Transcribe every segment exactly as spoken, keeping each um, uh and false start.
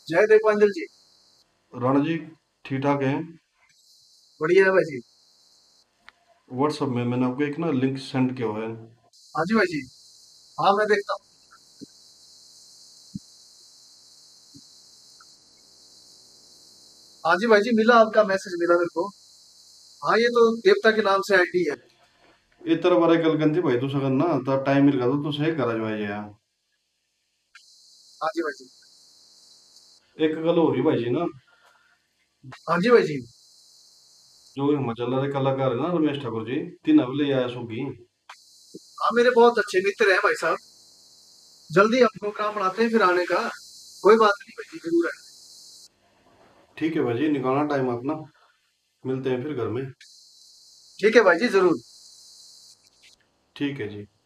जय दीपांजल जी। राणा जी ठीक ठाक हैं। बढ़िया है भाई जी। व्हाट्सएप में मैंने आपको एक ना लिंक सेंड किया हुआ है। हाँ जी भाई जी। हाँ मैं देखता हूँ। हाँ जी भाई जी, मिला आपका मैसेज, मिला मेरे को। हाँ ये तो देवता के नाम से आईडी है। ये तरह बारे गल करनी भाई तुस अगर ना तो टाइम मिल गया तो तुस एक घर जो है यहाँ। हाँ जी भाई जी। एक गल हो रही भाई जी ना, हाँ जी भाई जी। जो हिमाचल के कलाकार है ना रमेश ठाकुर जी, तीन अब ले आया सुगी। हाँ मेरे बहुत अच्छे मित्र हैं भाई साहब। जल्दी हम प्रोग्राम बनाते हैं फिर आने का। कोई बात नहीं भाई जी, जरूर है। ठीक है भाई जी, निकालना टाइम अपना, मिलते हैं फिर घर में। ठीक है भाई जी, जरूर। ठीक है जी।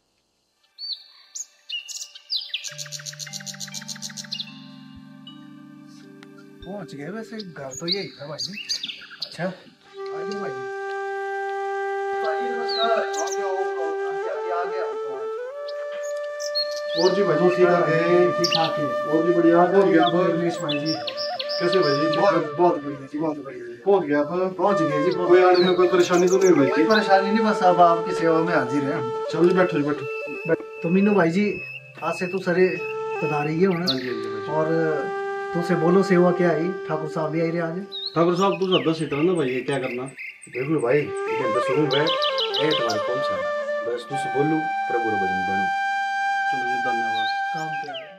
पहुंच गए, वैसे घर तो यही था भाई जी। अच्छा आ जाओ भाई जी। भाई जी नमस्कार। आ गया हूँ, आ गया आ गया। और जी भाई जी ठीक ठाक है। ठीक ठाक है। और जी बढ़िया पहुंच गया आप। रमेश भाई जी। कैसे भाई जी ठीक बहुत ठाक? बहुत बढ़िया जी, बहुत बढ़िया जी। पहुंच गया आप। पहुंच गए जी, पहुंच कोई गए। आने में कोई परेशानी तो नहीं हुई भाई कोई जी? परेशानी नहीं, बस अब आपकी सेवा में हाजिर है। चलो जी बैठो जी बैठो। तो मीनू भाई जी, आज से तू सरे पधारी है हाँ होना। जी हाँ जी भाई जी। और तुझसे बोलो सेवा क्या आई, ठाकुर साहब भी आई रहे आज। ठाकुर साहब तू दस सीटर ना भाई, ये क्या करना? देख लो भाई, ये दस रूम है, ए तुम्हारे कौन सा है? बस तुझसे बोलूं प्रभु रे भजन बनू। चलो जी धन्यवाद। काम क्या है।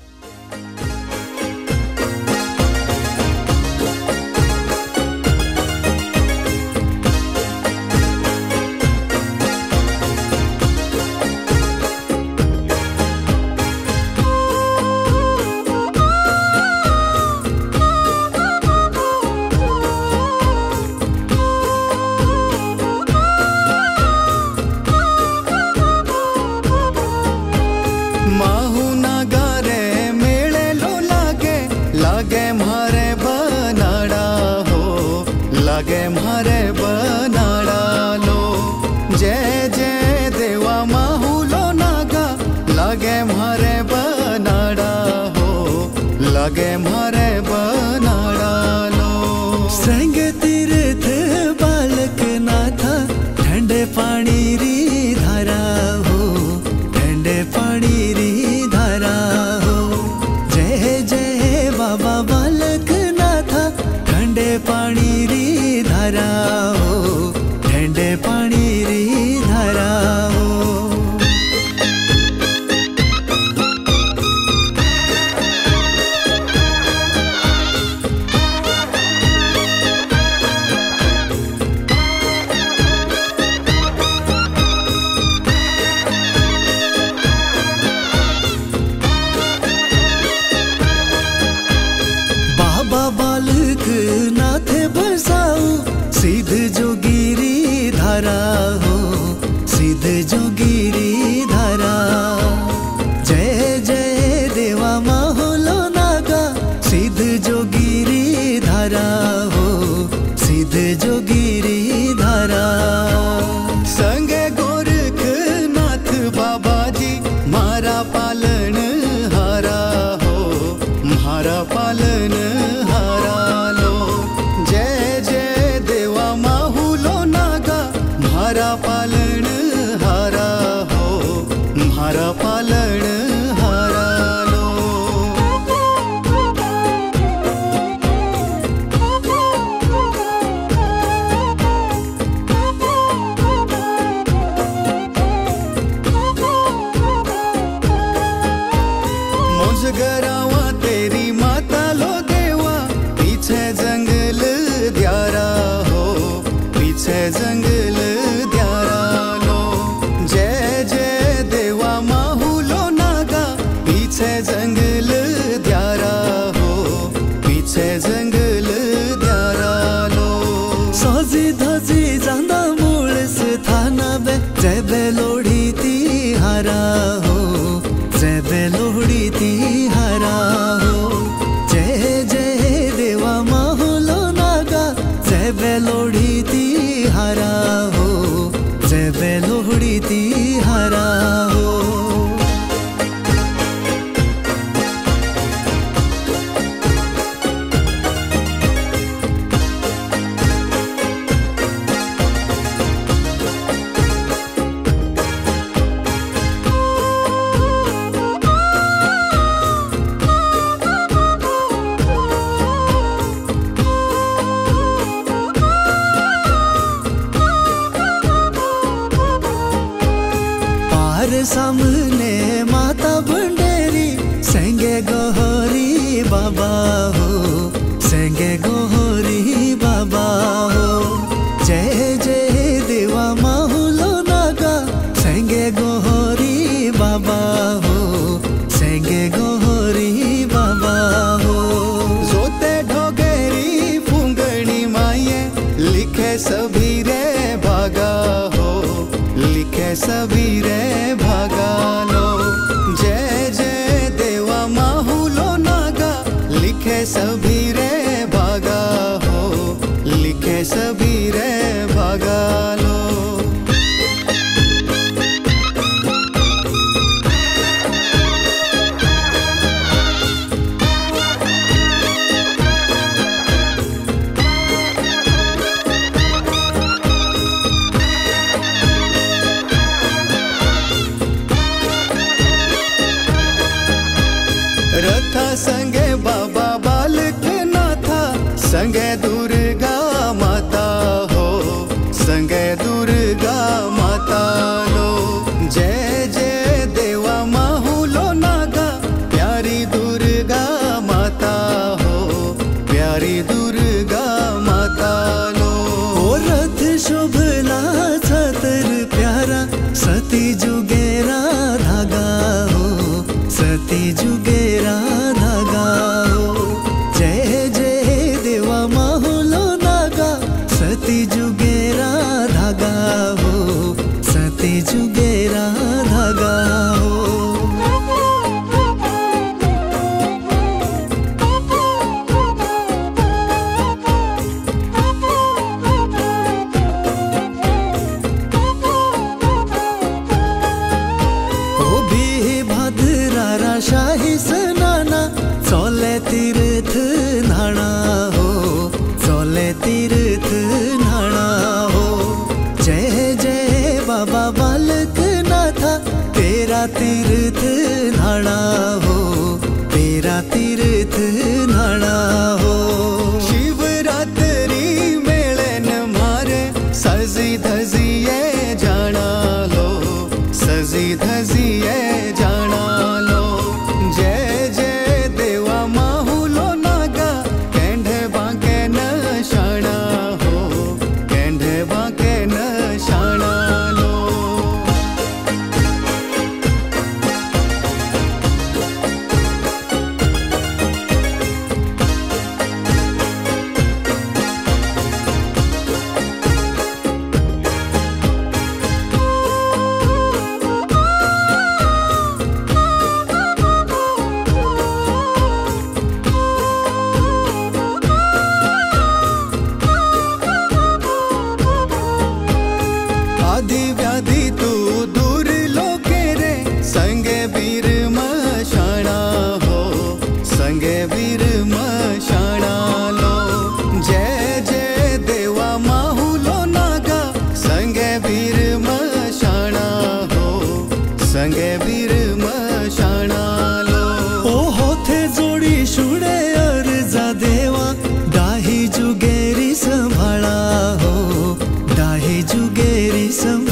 माहू नगारे मेले लो लागे लागे मारे बनाड़ा हो, लागे मारे बनाड़ा लो। जय जय देवा माहू लो नागा लागे मारे बनाड़ा हो, लागे मारे बनाड़ा लो। संग तीर्थ बालक ना था ठंडे पानी री धारा हो, ठंडे पानी री धारा हो। जय जय बाबा बालक ना था ठंडे पानी री धारा हो, ठंडे पानी री धारा हो। बाबा बालक नाथे बरसाऊ सिद्ध जोगिरी धारा हो, सिद्ध जोगिरी धारा। जय जय देवा माहोलो नागा सिद्ध जोगिरी धारा हो, सिद्ध जोगिरी धारा। संगे गोरख नाथ बाबा जी मारा पालन हारा हो, मारा पालन हारा लो। जय जय देवा माहूलो नागा मारा पालन हारा हो, मारा पालन हारा लो। मुझगरावा तेरी माता लो देवा, पीछे जंगल द्यारा हो, पीछे जंगल द्यारा लो। सामने माता भंडेरी संगे गोहरी बाबा हो, संगे गोहरी बाबा हो। जय जय देवा माहुलो नागा संगे गोहरी बाबा हो, संगे गोहरी बाबा हो। जोते ढोगेरी फुंगणी माये लिखे सभी रे भागा हो, लिखे सभी रे भागा लो। जय जय देवा माहुलो नागा लिखे सभी रे भागा हो, लिखे सभी रे भागा लो। रथा संगे बाबा बालक नाथा संगे दुर्गा माता हो, संगे दुर्गा माता लो। जय जय देवा माहुलो नागा प्यारी दुर्गा माता हो, प्यारी दुर्गा माता लो। ओ रथ शोभला छतर प्यारा सती जुगेरा धागा हो, सती जुगेरा धागा हो। जय जय देवा माहुलो नागा सती जुगेरा धागा हो, सती जुगेरा धागा हो। ओ भी भाद्रारा शाही सनाना चले तीर्थ नाना हो, चले तीर्थ नाना हो। जय जय बाबा बालक नाथा तेरा तीर्थ नाना हो, तेरा तीर्थ नाना हो। शिवरात्रि मेलन मारे सजी धजिए जाना लो, सजी धजिए जाना लो। जय जय देवा माहुलो नागा केंढे बांके न शाना हो, केंढे बांके न शाना लो। आदि व्याधि तू दूर लोके रे संगे वीर मशाना हो, संगे वीर मशाना लो। जय जय देवा माहुलो नागा संगे वीर मशाना हो, संगे वीर मशाना लो। ओ होथे जोड़ी शुड़े अर्जा देवा दाही जुगेरी संभाळा हो, दाही जुगेरी संभाळा